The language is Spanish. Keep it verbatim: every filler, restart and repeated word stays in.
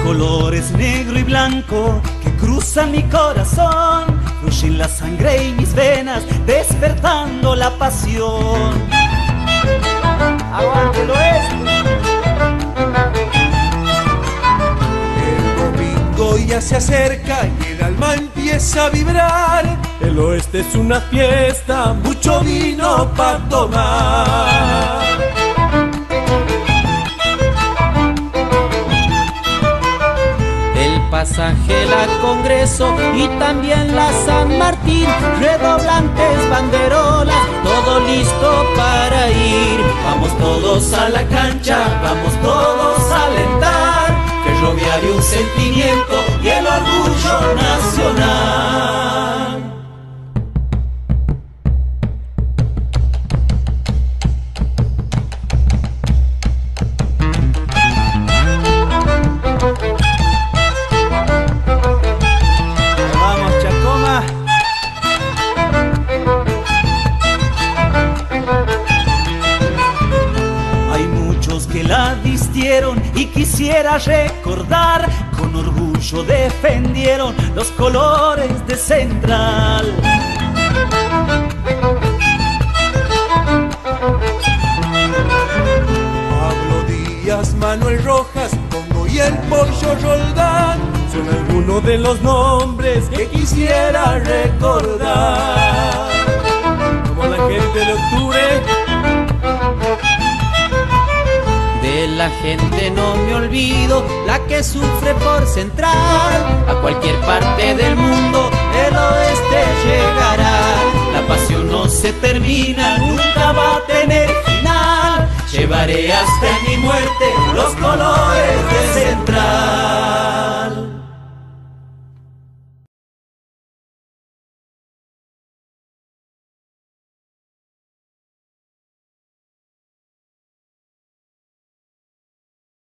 colores negro y blanco que cruzan mi corazón, fluyen la sangre y mis venas, despertando la pasión. ¡Aguante el oeste! Ya se acerca y el alma empieza a vibrar. El oeste es una fiesta, mucho vino para tomar. El pasaje, la Congreso y también la San Martín, redoblantes, banderolas, todo listo para ir. Vamos todos a la cancha, vamos todos a alentar. Ferroviario, un sentimiento y el orgullo nacional. ¡Vamos, Chacoma! Hay muchos que la vistieron y quisiera recordar, con orgullo defendieron los colores de Central. Pablo Díaz, Manuel Rojas, Pongo y el Pollo Roldán son algunos de los nombres que quisiera recordar. Como la gente de octubre. De la gente no me olvido, la que sufre por Central. A cualquier parte del mundo el oeste llegará. La pasión no se termina, nunca va a tener final. Llevaré hasta mi muerte los colores de Central.